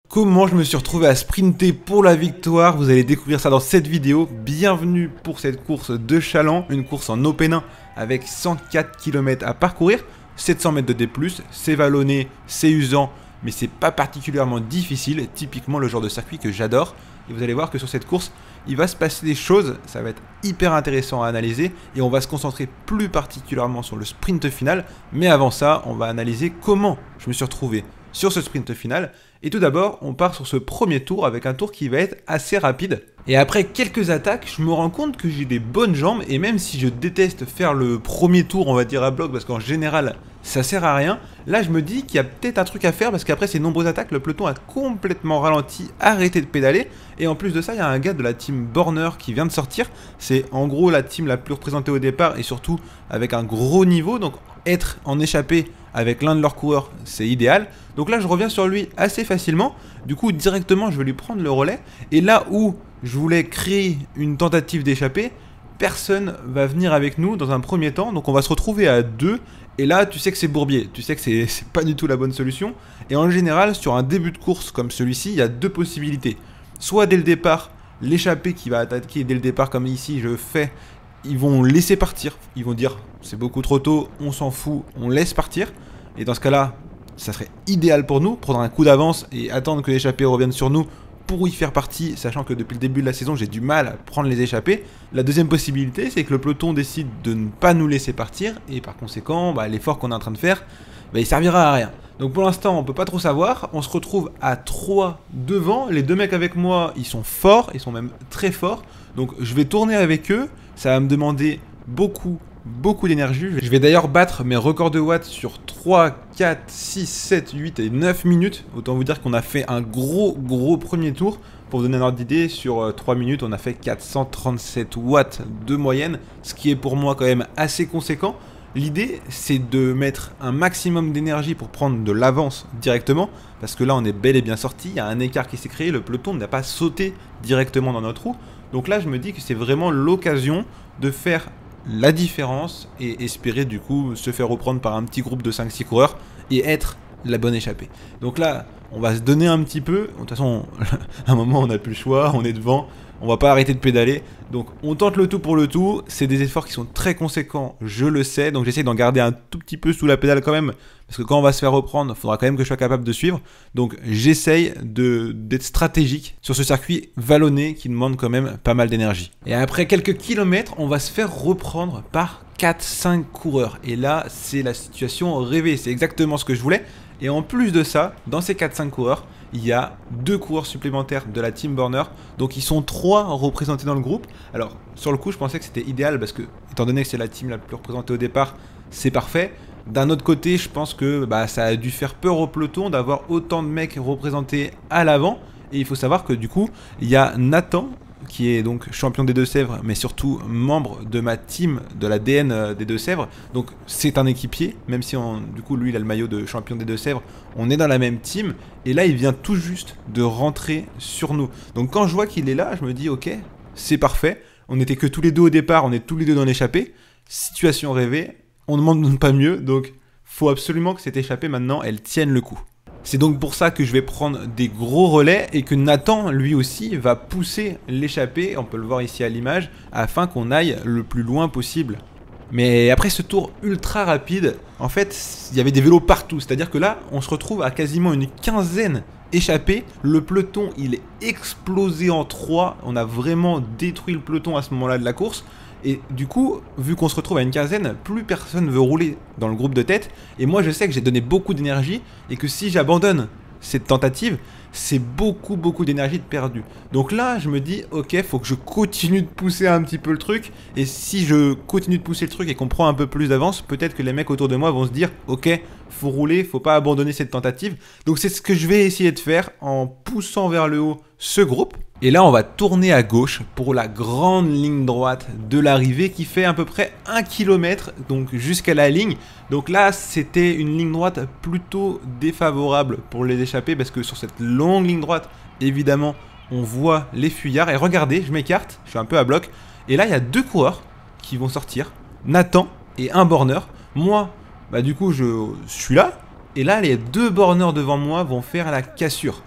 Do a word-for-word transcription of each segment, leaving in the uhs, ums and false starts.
Comment je me suis retrouvé à sprinter pour la victoire, vous allez découvrir ça dans cette vidéo. Bienvenue pour cette course de Chaland, une course en open un avec cent quatre kilomètres à parcourir, sept cents mètres de D plus, c'est vallonné, c'est usant, mais c'est pas particulièrement difficile, typiquement le genre de circuit que j'adore. Et vous allez voir que sur cette course, il va se passer des choses, ça va être hyper intéressant à analyser et on va se concentrer plus particulièrement sur le sprint final. Mais avant ça, on va analyser comment je me suis retrouvé sur ce sprint final. Et tout d'abord, on part sur ce premier tour avec un tour qui va être assez rapide. Et après quelques attaques, je me rends compte que j'ai des bonnes jambes. Et même si je déteste faire le premier tour, on va dire à bloc, parce qu'en général, ça sert à rien. Là, je me dis qu'il y a peut-être un truc à faire, parce qu'après ces nombreuses attaques, le peloton a complètement ralenti, arrêté de pédaler. Et en plus de ça, il y a un gars de la team Borner qui vient de sortir. C'est en gros la team la plus représentée au départ et surtout avec un gros niveau. Donc être en échappée avec l'un de leurs coureurs, c'est idéal. Donc là, je reviens sur lui assez facilement. Du coup, directement, je vais lui prendre le relais. Et là où je voulais créer une tentative d'échapper, personne va venir avec nous dans un premier temps. Donc on va se retrouver à deux. Et là, tu sais que c'est bourbier. Tu sais que c'est pas du tout la bonne solution. Et en général, sur un début de course comme celui-ci, il y a deux possibilités. Soit dès le départ, l'échappée qui va attaquer dès le départ, comme ici je fais, ils vont laisser partir. Ils vont dire c'est beaucoup trop tôt, on s'en fout, on laisse partir. Et dans ce cas-là, ça serait idéal pour nous, prendre un coup d'avance et attendre que l'échappée revienne sur nous pour y faire partie, sachant que depuis le début de la saison, j'ai du mal à prendre les échappées. La deuxième possibilité, c'est que le peloton décide de ne pas nous laisser partir, et par conséquent, bah, l'effort qu'on est en train de faire, bah, il servira à rien. Donc pour l'instant, on peut pas trop savoir, on se retrouve à trois devant, les deux mecs avec moi, ils sont forts, ils sont même très forts, donc je vais tourner avec eux, ça va me demander beaucoup, beaucoup d'énergie. Je vais d'ailleurs battre mes records de watts sur trois, quatre, six, sept, huit et neuf minutes. Autant vous dire qu'on a fait un gros, gros premier tour. Pour vous donner un ordre d'idée, sur trois minutes, on a fait quatre cent trente-sept watts de moyenne, ce qui est pour moi quand même assez conséquent. L'idée, c'est de mettre un maximum d'énergie pour prendre de l'avance directement, parce que là, on est bel et bien sorti, il y a un écart qui s'est créé, le peloton n'a pas sauté directement dans notre roue. Donc là, je me dis que c'est vraiment l'occasion de faire la différence et espérer du coup se faire reprendre par un petit groupe de cinq six coureurs et être la bonne échappée. Donc là, on va se donner un petit peu. De toute façon, à un moment, on n'a plus le choix, on est devant. On va pas arrêter de pédaler, donc on tente le tout pour le tout. C'est des efforts qui sont très conséquents, je le sais, donc j'essaie d'en garder un tout petit peu sous la pédale quand même, parce que quand on va se faire reprendre, il faudra quand même que je sois capable de suivre. Donc j'essaye de d'être stratégique sur ce circuit vallonné qui demande quand même pas mal d'énergie. Et après quelques kilomètres, on va se faire reprendre par quatre cinq coureurs. Et là, c'est la situation rêvée, c'est exactement ce que je voulais. Et en plus de ça, dans ces quatre cinq coureurs, il y a deux coureurs supplémentaires de la team Borner, donc ils sont trois représentés dans le groupe. Alors sur le coup, je pensais que c'était idéal parce que, étant donné que c'est la team la plus représentée au départ, c'est parfait. D'un autre côté, je pense que bah, ça a dû faire peur au peloton d'avoir autant de mecs représentés à l'avant. Et il faut savoir que du coup, il y a Nathan, qui est donc champion des Deux-Sèvres, mais surtout membre de ma team, de la D N des Deux-Sèvres. Donc c'est un équipier, même si on, du coup lui il a le maillot de champion des Deux-Sèvres, on est dans la même team. Et là il vient tout juste de rentrer sur nous. Donc quand je vois qu'il est là, je me dis ok, c'est parfait. On n'était que tous les deux au départ, on est tous les deux dans l'échappée. Situation rêvée, on ne demande pas mieux, donc faut absolument que cette échappée maintenant elle tienne le coup. C'est donc pour ça que je vais prendre des gros relais et que Nathan, lui aussi, va pousser l'échappée, on peut le voir ici à l'image, afin qu'on aille le plus loin possible. Mais après ce tour ultra rapide, en fait, il y avait des vélos partout. C'est-à-dire que là, on se retrouve à quasiment une quinzaine échappés. Le peloton, il est explosé en trois. On a vraiment détruit le peloton à ce moment-là de la course. Et du coup, vu qu'on se retrouve à une quinzaine, plus personne veut rouler dans le groupe de tête. Et moi, je sais que j'ai donné beaucoup d'énergie et que si j'abandonne cette tentative, c'est beaucoup, beaucoup d'énergie de perdu. Donc là, je me dis, ok, faut que je continue de pousser un petit peu le truc. Et si je continue de pousser le truc et qu'on prend un peu plus d'avance, peut-être que les mecs autour de moi vont se dire, ok, faut rouler, faut pas abandonner cette tentative. Donc c'est ce que je vais essayer de faire en poussant vers le haut ce groupe. Et là, on va tourner à gauche pour la grande ligne droite de l'arrivée qui fait à peu près un kilomètre, donc jusqu'à la ligne. Donc là, c'était une ligne droite plutôt défavorable pour les échappés parce que sur cette longue ligne droite, évidemment, on voit les fuyards. Et regardez, je m'écarte, je suis un peu à bloc. Et là, il y a deux coureurs qui vont sortir, Nathan et un borneur. Moi, bah du coup, je, je suis là. Et là, les deux borneurs devant moi vont faire la cassure.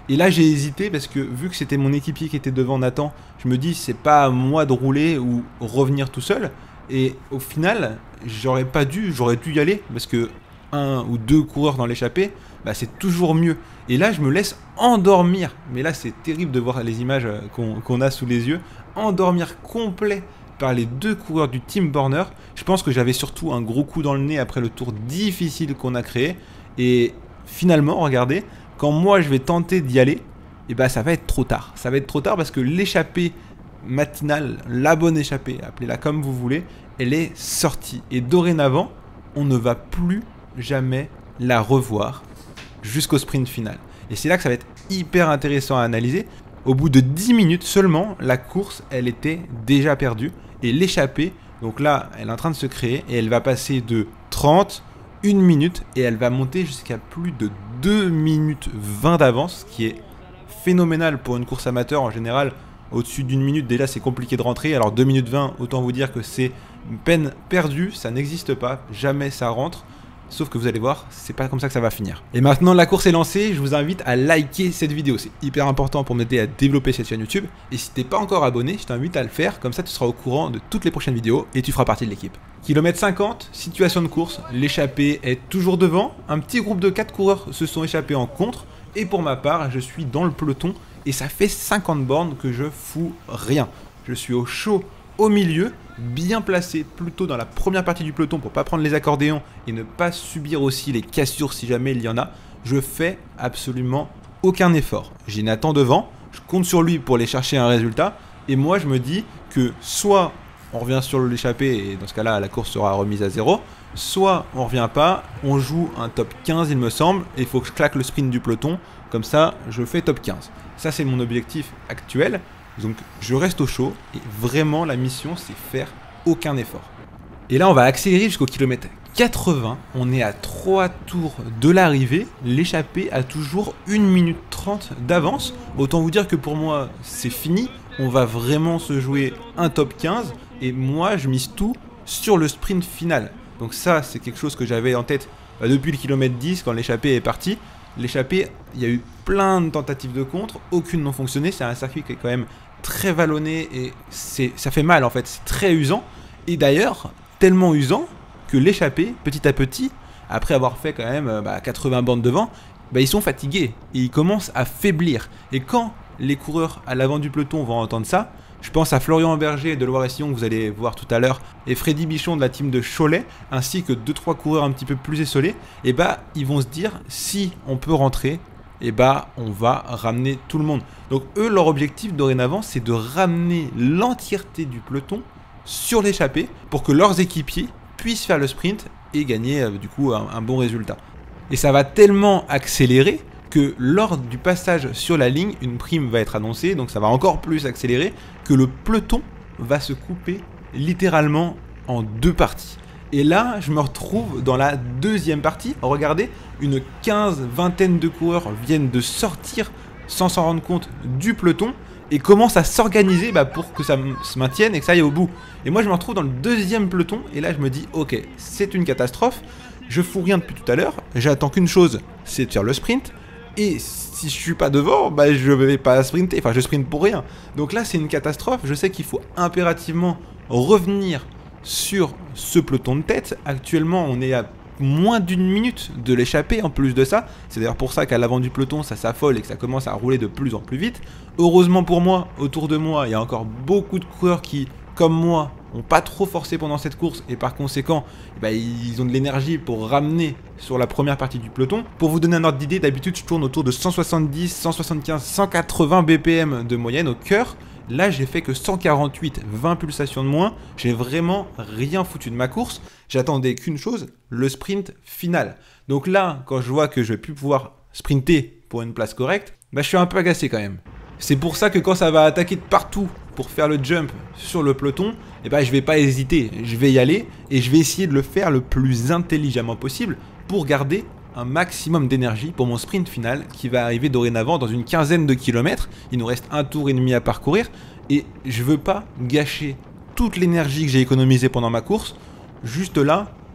Et là j'ai hésité parce que vu que c'était mon équipier qui était devant Nathan, je me dis c'est pas à moi de rouler ou revenir tout seul. Et au final, j'aurais pas dû, j'aurais dû y aller parce que un ou deux coureurs dans l'échappée, bah c'est toujours mieux. Et là je me laisse endormir. Mais là c'est terrible de voir les images qu'on qu'on a sous les yeux. Endormir complet par les deux coureurs du Team Borner. Je pense que j'avais surtout un gros coup dans le nez après le tour difficile qu'on a créé. Et finalement, regardez, quand moi je vais tenter d'y aller, et bah ça va être trop tard. Ça va être trop tard parce que l'échappée matinale, la bonne échappée, appelez-la comme vous voulez, elle est sortie. Et dorénavant, on ne va plus jamais la revoir jusqu'au sprint final. Et c'est là que ça va être hyper intéressant à analyser. Au bout de dix minutes seulement, la course, elle était déjà perdue. Et l'échappée, donc là, elle est en train de se créer et elle va passer de trente, une minute et elle va monter jusqu'à plus de deux minutes vingt d'avance, ce qui est phénoménal pour une course amateur en général. Au-dessus d'une minute, déjà, c'est compliqué de rentrer. Alors deux minutes vingt, autant vous dire que c'est une peine perdue, ça n'existe pas, jamais ça rentre. Sauf que vous allez voir, c'est pas comme ça que ça va finir. Et maintenant la course est lancée, je vous invite à liker cette vidéo, c'est hyper important pour m'aider à développer cette chaîne YouTube. Et si t'es pas encore abonné, je t'invite à le faire, comme ça tu seras au courant de toutes les prochaines vidéos et tu feras partie de l'équipe. Kilomètre cinquante, situation de course, l'échappée est toujours devant, un petit groupe de quatre coureurs se sont échappés en contre, et pour ma part, je suis dans le peloton, et ça fait cinquante bornes que je fous rien. Je suis au chaud, au milieu, bien placé plutôt dans la première partie du peloton pour pas prendre les accordéons et ne pas subir aussi les cassures si jamais il y en a. Je fais absolument aucun effort. J'ai Nathan devant, je compte sur lui pour aller chercher un résultat et moi je me dis que soit on revient sur l'échappée et dans ce cas là la course sera remise à zéro, soit on revient pas, on joue un top quinze il me semble et il faut que je claque le sprint du peloton, comme ça je fais top quinze. Ça c'est mon objectif actuel. Donc je reste au chaud et vraiment la mission c'est faire aucun effort. Et là on va accélérer jusqu'au kilomètre quatre-vingts, on est à trois tours de l'arrivée, l'échappée a toujours une minute trente d'avance. Autant vous dire que pour moi c'est fini, on va vraiment se jouer un top quinze et moi je mise tout sur le sprint final. Donc ça c'est quelque chose que j'avais en tête bah, depuis le kilomètre dix quand l'échappée est partie. L'échappée, il y a eu plein de tentatives de contre, aucune n'ont fonctionné, c'est un circuit qui est quand même très vallonné et ça fait mal en fait, c'est très usant. Et d'ailleurs, tellement usant que l'échappée, petit à petit, après avoir fait quand même bah, quatre-vingts bornes devant, bah, ils sont fatigués et ils commencent à faiblir. Et quand les coureurs à l'avant du peloton vont entendre ça, je pense à Florian Berger de Loire-et-Sillon que vous allez voir tout à l'heure et Freddy Bichon de la team de Cholet ainsi que deux trois coureurs un petit peu plus essolés, et bah ils vont se dire si on peut rentrer, et bah on va ramener tout le monde. Donc eux leur objectif dorénavant c'est de ramener l'entièreté du peloton sur l'échappée pour que leurs équipiers puissent faire le sprint et gagner euh, du coup un, un bon résultat. Et ça va tellement accélérer que lors du passage sur la ligne, une prime va être annoncée, donc ça va encore plus accélérer, que le peloton va se couper littéralement en deux parties. Et là, je me retrouve dans la deuxième partie. Regardez, une quinze, vingtaine de coureurs viennent de sortir sans s'en rendre compte du peloton et commencent à s'organiser bah, pour que ça se maintienne et que ça aille au bout. Et moi, je me retrouve dans le deuxième peloton et là, je me dis, ok, c'est une catastrophe. Je fous rien depuis tout à l'heure. J'attends qu'une chose, c'est de faire le sprint. Et si je suis pas devant, bah je vais pas sprinter, enfin je sprinte pour rien. Donc là c'est une catastrophe, je sais qu'il faut impérativement revenir sur ce peloton de tête. Actuellement on est à moins d'une minute de l'échappée en plus de ça. C'est d'ailleurs pour ça qu'à l'avant du peloton ça s'affole et que ça commence à rouler de plus en plus vite. Heureusement pour moi, autour de moi il y a encore beaucoup de coureurs qui, comme moi, n'ont pas trop forcé pendant cette course et par conséquent bah, ils ont de l'énergie pour ramener sur la première partie du peloton. Pour vous donner un ordre d'idée, d'habitude je tourne autour de cent soixante-dix, cent soixante-quinze, cent quatre-vingts B P M de moyenne au cœur. Là j'ai fait que cent quarante-huit, vingt pulsations de moins, j'ai vraiment rien foutu de ma course. J'attendais qu'une chose, le sprint final. Donc là quand je vois que je vais plus pouvoir sprinter pour une place correcte, bah, je suis un peu agacé quand même. C'est pour ça que quand ça va attaquer de partout pour faire le jump sur le peloton, eh ben, je vais pas hésiter, je vais y aller et je vais essayer de le faire le plus intelligemment possible pour garder un maximum d'énergie pour mon sprint final qui va arriver dorénavant dans une quinzaine de kilomètres. Il nous reste un tour et demi à parcourir et je veux pas gâcher toute l'énergie que j'ai économisée pendant ma course juste là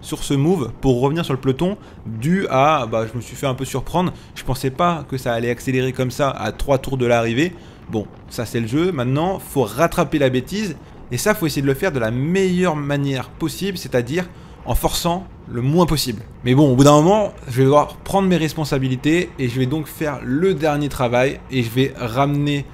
sur ce move pour revenir sur le peloton, dû à, bah, je me suis fait un peu surprendre. Je pensais pas que ça allait accélérer comme ça à trois tours de l'arrivée. Bon, ça c'est le jeu. Maintenant, faut rattraper la bêtise. Et ça, faut essayer de le faire de la meilleure manière possible, c'est-à-dire en forçant le moins possible. Mais bon, au bout d'un moment, je vais devoir prendre mes responsabilités et je vais donc faire le dernier travail et je vais ramener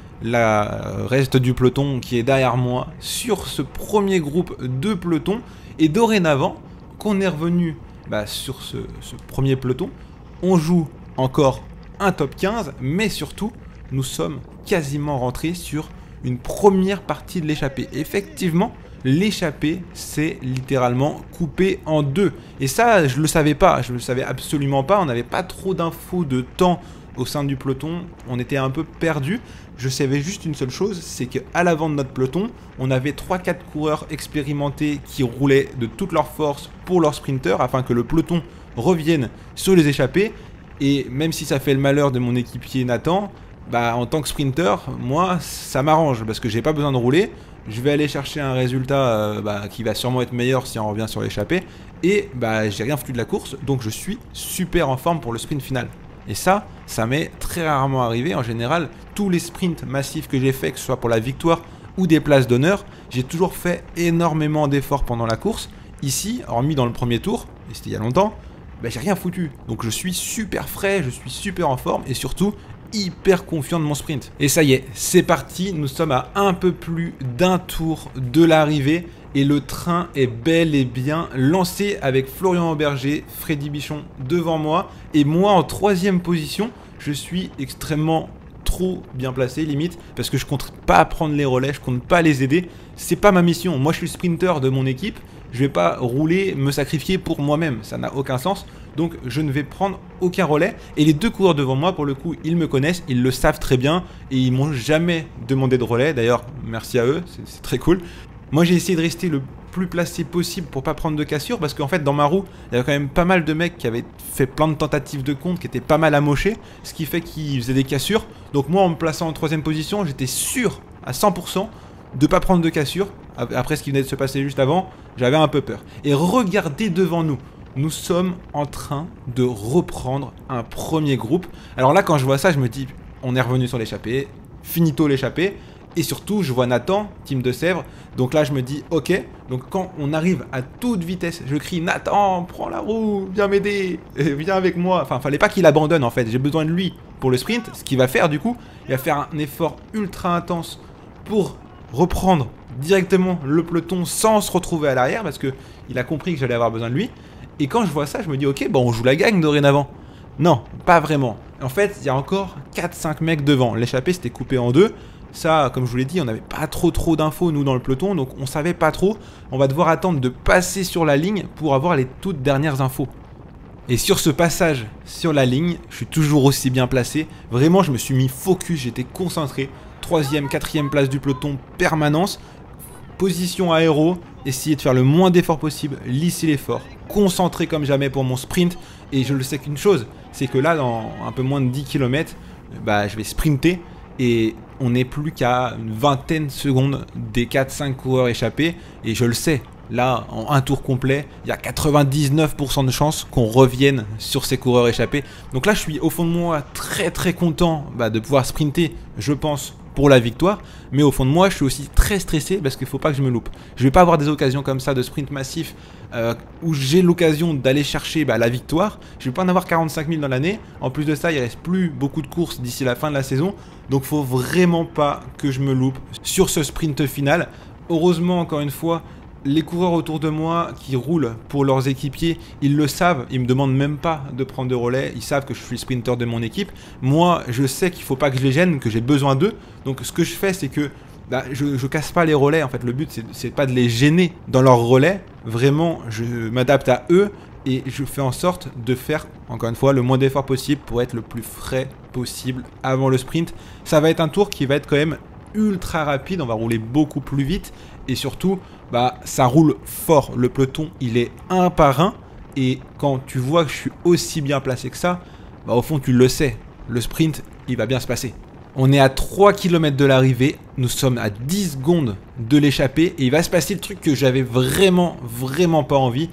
le reste du peloton qui est derrière moi sur ce premier groupe de peloton. Et dorénavant, qu'on est revenu bah, sur ce, ce premier peloton, on joue encore un top quinze, mais surtout, nous sommes quasiment rentrés sur une première partie de l'échappée. Effectivement, l'échappée, c'est littéralement coupé en deux. Et ça, je le savais pas, je le savais absolument pas, on n'avait pas trop d'infos de temps au sein du peloton, on était un peu perdu. Je savais juste une seule chose, c'est qu'à l'avant de notre peloton, on avait trois quatre coureurs expérimentés qui roulaient de toute leur force pour leurs sprinters afin que le peloton revienne sur les échappées. Et même si ça fait le malheur de mon équipier Nathan, bah, en tant que sprinter, moi, ça m'arrange parce que j'ai pas besoin de rouler. Je vais aller chercher un résultat euh, bah, qui va sûrement être meilleur si on revient sur l'échappée. Et bah, j'ai rien foutu de la course, donc je suis super en forme pour le sprint final. Et ça, ça m'est très rarement arrivé. En général, tous les sprints massifs que j'ai fait, que ce soit pour la victoire ou des places d'honneur, j'ai toujours fait énormément d'efforts pendant la course. Ici, hormis dans le premier tour, et c'était il y a longtemps, bah, j'ai rien foutu. Donc je suis super frais, je suis super en forme et surtout hyper confiant de mon sprint. Et ça y est, c'est parti, nous sommes à un peu plus d'un tour de l'arrivée et le train est bel et bien lancé avec Florian Auberger, Freddy Bichon devant moi et moi en troisième position. Je suis extrêmement trop bien placé limite parce que je compte pas prendre les relais, je compte pas les aider, c'est pas ma mission. Moi je suis sprinter de mon équipe, je vais pas rouler, me sacrifier pour moi-même, ça n'a aucun sens. Donc je ne vais prendre aucun relais. Et les deux coureurs devant moi, pour le coup, ils me connaissent, ils le savent très bien et ils m'ont jamais demandé de relais. D'ailleurs, merci à eux, c'est très cool. Moi j'ai essayé de rester le plus placé possible pour pas prendre de cassure parce qu'en fait dans ma roue, il y avait quand même pas mal de mecs qui avaient fait plein de tentatives de compte, qui étaient pas mal amochés, ce qui fait qu'ils faisaient des cassures. Donc moi en me plaçant en troisième position, j'étais sûr à cent pour cent de pas prendre de cassure. Après ce qui venait de se passer juste avant, j'avais un peu peur. Et regardez devant nous. Nous sommes en train de reprendre un premier groupe. Alors là, quand je vois ça, je me dis, on est revenu sur l'échappée, finito l'échappée. Et surtout, je vois Nathan, team de Sèvres. Donc là, je me dis, ok. Donc quand on arrive à toute vitesse, je crie, Nathan, prends la roue, viens m'aider, viens avec moi. Enfin, fallait pas qu'il abandonne en fait. J'ai besoin de lui pour le sprint. Ce qu'il va faire du coup, il va faire un effort ultra intense pour reprendre directement le peloton sans se retrouver à l'arrière parce que il a compris que j'allais avoir besoin de lui. Et quand je vois ça, je me dis, ok, bon, on joue la gagne dorénavant. Non, pas vraiment. En fait, il y a encore quatre cinq mecs devant. L'échappée, c'était coupé en deux. Ça, comme je vous l'ai dit, on n'avait pas trop trop d'infos, nous, dans le peloton. Donc, on savait pas trop. On va devoir attendre de passer sur la ligne pour avoir les toutes dernières infos. Et sur ce passage sur la ligne, je suis toujours aussi bien placé. Vraiment, je me suis mis focus, j'étais concentré. Troisième, quatrième place du peloton, permanence. Position aéro, essayer de faire le moins d'efforts possible, lisser l'effort, concentré comme jamais pour mon sprint. Et je le sais qu'une chose, c'est que là, dans un peu moins de dix kilomètres, bah, je vais sprinter et on n'est plus qu'à une vingtaine de secondes des quatre cinq coureurs échappés. Et je le sais, là, en un tour complet, il y a quatre-vingt-dix-neuf pour cent de chances qu'on revienne sur ces coureurs échappés. Donc là, je suis au fond de moi très très content bah, de pouvoir sprinter, je pense, pour la victoire, mais au fond de moi je suis aussi très stressé parce qu'il ne faut pas que je me loupe. Je vais pas avoir des occasions comme ça de sprint massif euh, où j'ai l'occasion d'aller chercher bah, la victoire. Je vais pas en avoir quarante-cinq mille dans l'année. En plus de ça, il reste plus beaucoup de courses d'ici la fin de la saison, donc faut vraiment pas que je me loupe sur ce sprint final. Heureusement, encore une fois, les coureurs autour de moi qui roulent pour leurs équipiers, ils le savent, ils me demandent même pas de prendre de relais, ils savent que je suis le sprinter de mon équipe. Moi, je sais qu'il faut pas que je les gêne, que j'ai besoin d'eux. Donc ce que je fais, c'est que bah, je, je casse pas les relais. En fait, le but, c'est pas de les gêner dans leurs relais. Vraiment, je m'adapte à eux et je fais en sorte de faire, encore une fois, le moins d'efforts possible pour être le plus frais possible avant le sprint. Ça va être un tour qui va être quand même ultra rapide, on va rouler beaucoup plus vite et surtout bah ça roule fort, le peloton il est un par un et quand tu vois que je suis aussi bien placé que ça, bah au fond tu le sais, le sprint il va bien se passer. On est à trois kilomètres de l'arrivée, nous sommes à dix secondes de l'échappée et il va se passer le truc que j'avais vraiment vraiment pas envie.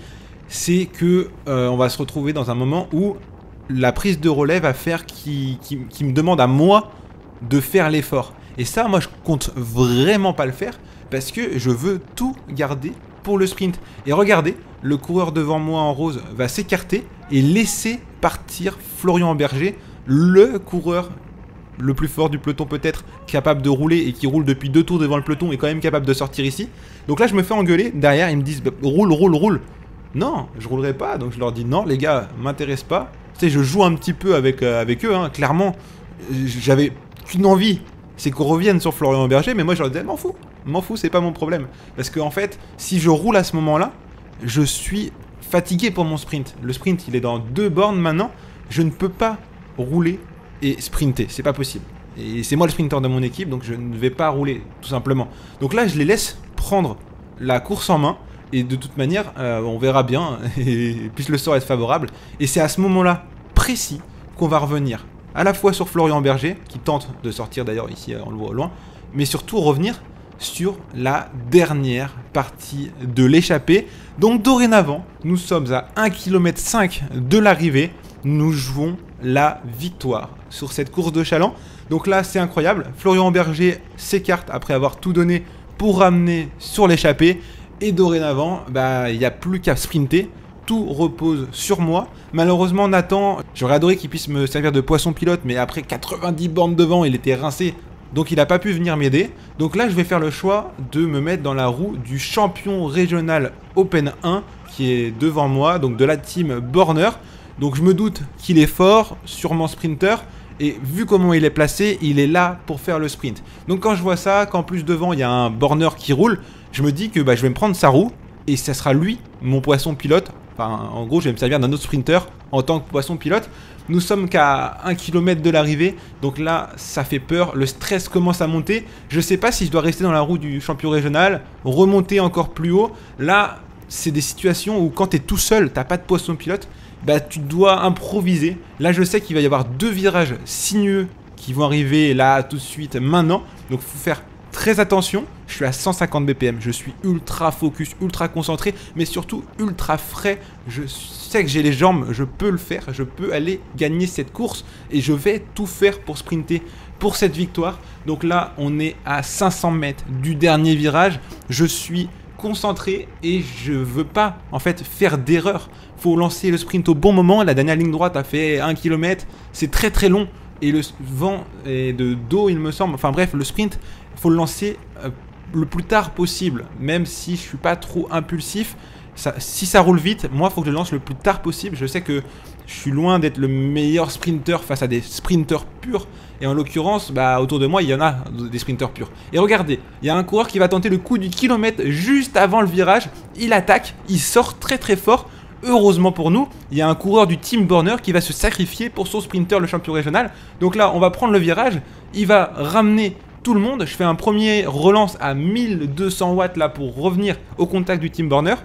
c'est que euh, on va se retrouver dans un moment où la prise de relais va faire qui, qui, qui me demande à moi de faire l'effort. Et ça, moi, je compte vraiment pas le faire parce que je veux tout garder pour le sprint. Et regardez, le coureur devant moi en rose va s'écarter et laisser partir Florian Berger, le coureur le plus fort du peloton peut-être, capable de rouler et qui roule depuis deux tours devant le peloton et quand même capable de sortir ici. Donc là, je me fais engueuler. Derrière, ils me disent bah, roule, roule, roule. Non, je roulerai pas. Donc je leur dis non, les gars, m'intéresse pas. Tu sais, je joue un petit peu avec, euh, avec eux, hein. Clairement, j'avais qu'une envie, c'est qu'on revienne sur Florian Berger, mais moi je leur disais m'en fous, m'en fous, c'est pas mon problème. Parce que en fait, si je roule à ce moment-là, je suis fatigué pour mon sprint. Le sprint, il est dans deux bornes maintenant. Je ne peux pas rouler et sprinter, c'est pas possible. Et c'est moi le sprinter de mon équipe, donc je ne vais pas rouler, tout simplement. Donc là, je les laisse prendre la course en main. Et de toute manière, euh, on verra bien, et puisse le sort être favorable. Et c'est à ce moment-là précis qu'on va revenir à la fois sur Florian Berger, qui tente de sortir d'ailleurs ici, on le voit au loin, mais surtout revenir sur la dernière partie de l'échappée. Donc dorénavant, nous sommes à un virgule cinq kilomètre de l'arrivée, nous jouons la victoire sur cette course de Challans. Donc là, c'est incroyable, Florian Berger s'écarte après avoir tout donné pour ramener sur l'échappée. Et dorénavant, bah, il n'y a plus qu'à sprinter, tout repose sur moi. Malheureusement, Nathan, j'aurais adoré qu'il puisse me servir de poisson pilote, mais après quatre-vingt-dix bornes devant, il était rincé, donc il n'a pas pu venir m'aider. Donc là, je vais faire le choix de me mettre dans la roue du champion régional Open un, qui est devant moi, donc de la team Borner. Donc je me doute qu'il est fort, sûrement sprinter, et vu comment il est placé, il est là pour faire le sprint. Donc quand je vois ça, qu'en plus devant, il y a un Borner qui roule, je me dis que bah, je vais me prendre sa roue et ça sera lui, mon poisson pilote. Enfin, en gros, je vais me servir d'un autre sprinter en tant que poisson pilote. Nous sommes qu'à un kilomètre de l'arrivée, donc là, ça fait peur. Le stress commence à monter. Je sais pas si je dois rester dans la roue du champion régional, remonter encore plus haut. Là, c'est des situations où quand tu es tout seul, t'as pas de poisson pilote, bah, tu dois improviser. Là, je sais qu'il va y avoir deux virages sinueux qui vont arriver là tout de suite maintenant. Donc, il faut faire très attention. Je suis à cent cinquante B P M, je suis ultra focus, ultra concentré, mais surtout ultra frais. Je sais que j'ai les jambes, je peux le faire, je peux aller gagner cette course et je vais tout faire pour sprinter pour cette victoire. Donc là, on est à cinq cents mètres du dernier virage. Je suis concentré et je veux pas en fait faire d'erreur. Faut lancer le sprint au bon moment. La dernière ligne droite a fait un kilomètre, c'est très très long et le vent est de dos, il me semble. Enfin bref, le sprint, il faut le lancer euh, le plus tard possible, même si je suis pas trop impulsif. Ça, si ça roule vite, moi, il faut que je le lance le plus tard possible. Je sais que je suis loin d'être le meilleur sprinter face à des sprinters purs. Et en l'occurrence, bah, autour de moi, il y en a des sprinters purs. Et regardez, il y a un coureur qui va tenter le coup du kilomètre juste avant le virage. Il attaque, il sort très très fort. Heureusement pour nous, il y a un coureur du Team Borner qui va se sacrifier pour son sprinter, le champion régional. Donc là, on va prendre le virage. Il va ramener tout le monde. Je fais un premier relance à mille deux cents watts là pour revenir au contact du Team Borner.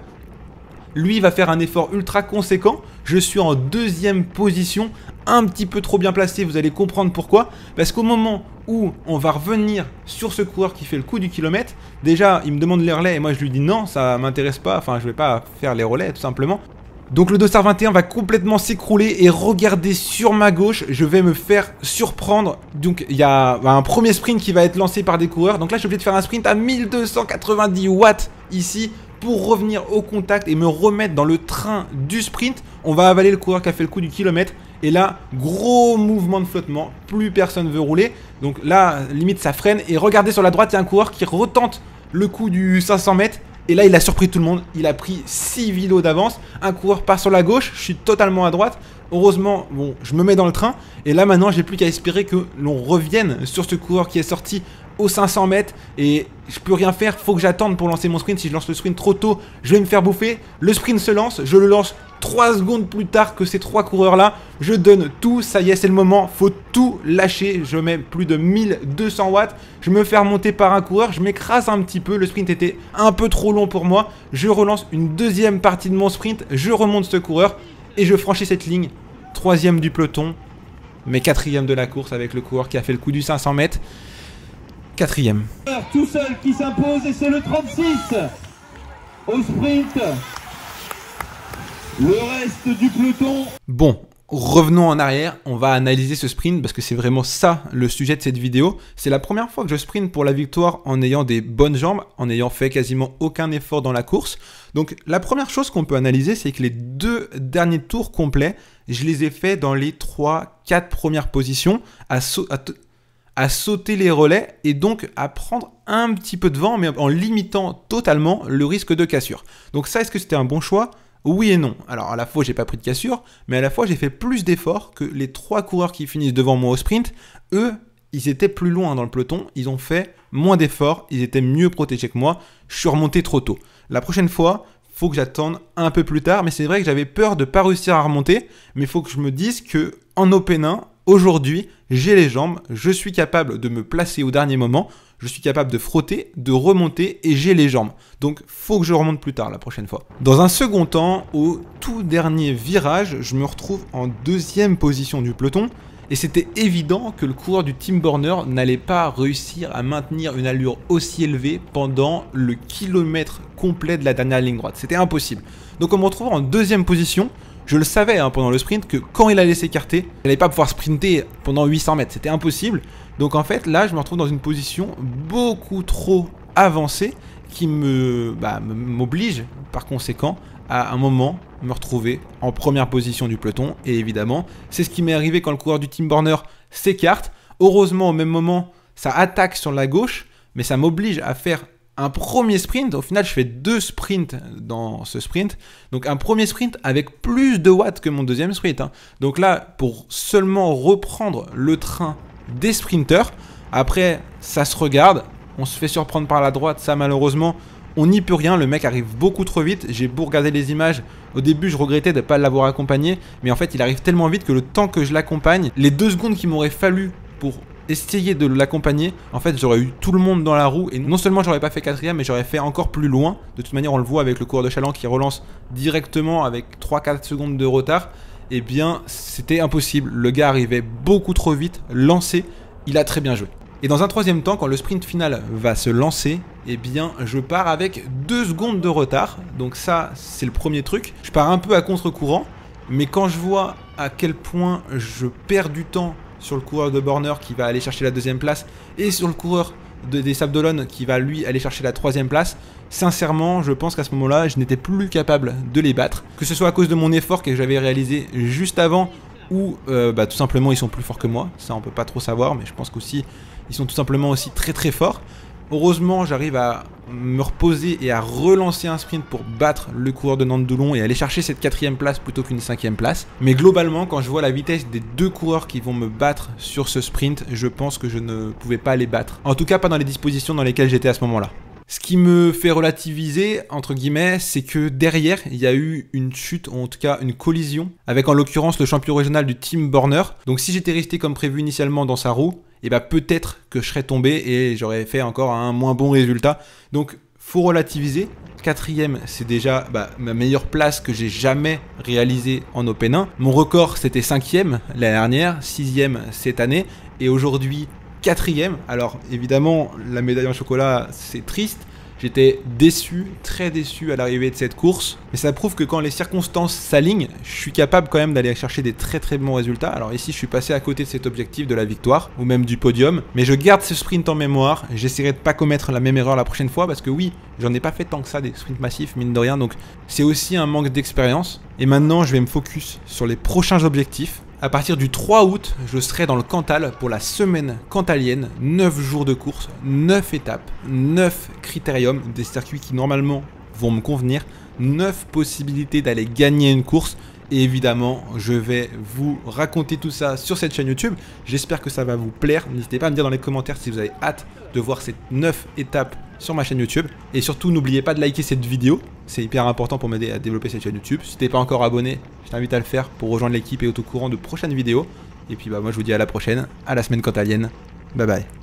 Lui va faire un effort ultra conséquent. Je suis en deuxième position, un petit peu trop bien placé, vous allez comprendre pourquoi. Parce qu'au moment où on va revenir sur ce coureur qui fait le coup du kilomètre, déjà il me demande les relais et moi je lui dis non, ça m'intéresse pas, enfin je vais pas faire les relais tout simplement. Donc le deux cent vingt et un va complètement s'écrouler et regardez sur ma gauche, je vais me faire surprendre. Donc il y a un premier sprint qui va être lancé par des coureurs. Donc là je suis obligé de faire un sprint à mille deux cent quatre-vingt-dix watts ici pour revenir au contact et me remettre dans le train du sprint. On va avaler le coureur qui a fait le coup du kilomètre. Et là, gros mouvement de flottement, plus personne veut rouler. Donc là, limite ça freine. Et regardez sur la droite, il y a un coureur qui retente le coup du cinq cents mètres. Et là, il a surpris tout le monde. Il a pris six vélos d'avance. Un coureur part sur la gauche. Je suis totalement à droite. Heureusement, bon, je me mets dans le train. Et là, maintenant, j'ai plus qu'à espérer que l'on revienne sur ce coureur qui est sorti aux cinq cents mètres. Et je peux rien faire. Faut que j'attende pour lancer mon sprint. Si je lance le sprint trop tôt, je vais me faire bouffer. Le sprint se lance. Je le lance trois secondes plus tard que ces trois coureurs-là. Je donne tout. Ça y est, c'est le moment. Faut tout lâcher. Je mets plus de mille deux cents watts. Je me fais remonter par un coureur. Je m'écrase un petit peu. Le sprint était un peu trop long pour moi. Je relance une deuxième partie de mon sprint. Je remonte ce coureur. Et je franchis cette ligne. Troisième du peloton. Mais quatrième de la course avec le coureur qui a fait le coup du cinq cents mètres. Quatrième. Tout seul qui s'impose et c'est le trente-six au sprint. Le reste du peloton. Bon, revenons en arrière, on va analyser ce sprint parce que c'est vraiment ça le sujet de cette vidéo. C'est la première fois que je sprint pour la victoire en ayant des bonnes jambes, en ayant fait quasiment aucun effort dans la course. Donc la première chose qu'on peut analyser, c'est que les deux derniers tours complets, je les ai faits dans les trois quatre premières positions, à, sau à, à sauter les relais et donc à prendre un petit peu de vent, mais en limitant totalement le risque de cassure. Donc ça, est-ce que c'était un bon choix ? Oui et non. Alors à la fois j'ai pas pris de cassure, mais à la fois j'ai fait plus d'efforts que les trois coureurs qui finissent devant moi au sprint. Eux, ils étaient plus loin dans le peloton, ils ont fait moins d'efforts, ils étaient mieux protégés que moi. Je suis remonté trop tôt. La prochaine fois, faut que j'attende un peu plus tard, mais c'est vrai que j'avais peur de pas réussir à remonter, mais il faut que je me dise que en open un, aujourd'hui, j'ai les jambes, je suis capable de me placer au dernier moment, je suis capable de frotter, de remonter et j'ai les jambes. Donc, faut que je remonte plus tard la prochaine fois. Dans un second temps, au tout dernier virage, je me retrouve en deuxième position du peloton et c'était évident que le coureur du Team Borner n'allait pas réussir à maintenir une allure aussi élevée pendant le kilomètre complet de la dernière ligne droite. C'était impossible. Donc, on me retrouve en deuxième position. Je le savais hein, pendant le sprint que quand il allait s'écarter, il n'allait pas pouvoir sprinter pendant huit cents mètres. C'était impossible. Donc en fait, là, je me retrouve dans une position beaucoup trop avancée qui me bah, m'oblige par conséquent à un moment me retrouver en première position du peloton. Et évidemment, c'est ce qui m'est arrivé quand le coureur du Team Borner s'écarte. Heureusement, au même moment, ça attaque sur la gauche, mais ça m'oblige à faire un premier sprint. Au final, je fais deux sprints dans ce sprint. Donc, un premier sprint avec plus de watts que mon deuxième sprint. Hein. Donc là, pour seulement reprendre le train des sprinters, après, ça se regarde. On se fait surprendre par la droite. Ça, malheureusement, on n'y peut rien. Le mec arrive beaucoup trop vite. J'ai beau regarder les images. Au début, je regrettais de ne pas l'avoir accompagné. Mais en fait, il arrive tellement vite que le temps que je l'accompagne, les deux secondes qu'il m'aurait fallu pour essayer de l'accompagner, en fait j'aurais eu tout le monde dans la roue et non seulement j'aurais pas fait quatrième mais j'aurais fait encore plus loin. De toute manière on le voit avec le coureur de Chaland qui relance directement avec trois quatre secondes de retard. Et eh bien c'était impossible, le gars arrivait beaucoup trop vite, lancé, il a très bien joué. Et dans un troisième temps, quand le sprint final va se lancer, eh bien je pars avec deux secondes de retard. Donc ça c'est le premier truc, je pars un peu à contre-courant, mais quand je vois à quel point je perds du temps sur le coureur de Borner qui va aller chercher la deuxième place et sur le coureur de, des Sables d'Olonne qui va lui aller chercher la troisième place, sincèrement je pense qu'à ce moment là je n'étais plus capable de les battre, que ce soit à cause de mon effort que j'avais réalisé juste avant ou euh, bah, tout simplement ils sont plus forts que moi, ça on peut pas trop savoir, mais je pense qu'aussi ils sont tout simplement aussi très très forts. Heureusement, j'arrive à me reposer et à relancer un sprint pour battre le coureur de Nantes-Doulon et aller chercher cette quatrième place plutôt qu'une cinquième place. Mais globalement, quand je vois la vitesse des deux coureurs qui vont me battre sur ce sprint, je pense que je ne pouvais pas les battre. En tout cas, pas dans les dispositions dans lesquelles j'étais à ce moment-là. Ce qui me fait relativiser, entre guillemets, c'est que derrière, il y a eu une chute, ou en tout cas une collision, avec en l'occurrence le champion régional du Team Borner. Donc si j'étais resté comme prévu initialement dans sa roue, et bah peut-être que je serais tombé et j'aurais fait encore un moins bon résultat. Donc faut relativiser. Quatrième, c'est déjà bah, ma meilleure place que j'ai jamais réalisée en Open un. Mon record c'était cinquième l'année dernière, sixième cette année et aujourd'hui quatrième. Alors évidemment la médaille en chocolat c'est triste. J'étais déçu, très déçu à l'arrivée de cette course. Mais ça prouve que quand les circonstances s'alignent, je suis capable quand même d'aller chercher des très très bons résultats. Alors ici, je suis passé à côté de cet objectif de la victoire, ou même du podium. Mais je garde ce sprint en mémoire. J'essaierai de pas commettre la même erreur la prochaine fois, parce que oui, j'en ai pas fait tant que ça, des sprints massifs, mine de rien. Donc c'est aussi un manque d'expérience. Et maintenant, je vais me focus sur les prochains objectifs. À partir du trois août, je serai dans le Cantal pour la semaine cantalienne, neuf jours de course, neuf étapes, neuf critériums, des circuits qui normalement vont me convenir, neuf possibilités d'aller gagner une course. Et évidemment, je vais vous raconter tout ça sur cette chaîne YouTube. J'espère que ça va vous plaire. N'hésitez pas à me dire dans les commentaires si vous avez hâte de voir ces neuf étapes sur ma chaîne YouTube. Et surtout, n'oubliez pas de liker cette vidéo. C'est hyper important pour m'aider à développer cette chaîne YouTube. Si tu n'es pas encore abonné, je t'invite à le faire pour rejoindre l'équipe et être au courant de prochaines vidéos. Et puis bah moi je vous dis à la prochaine, à la semaine cantalienne. Bye bye.